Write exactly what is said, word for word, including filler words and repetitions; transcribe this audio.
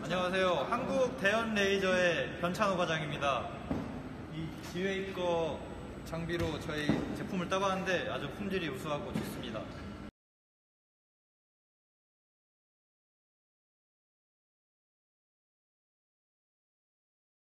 안녕하세요. 한국 대연 레이저의 변찬호 과장입니다. 이 지웨이 거 장비로 저희 제품을 따봤는데 아주 품질이 우수하고 좋습니다.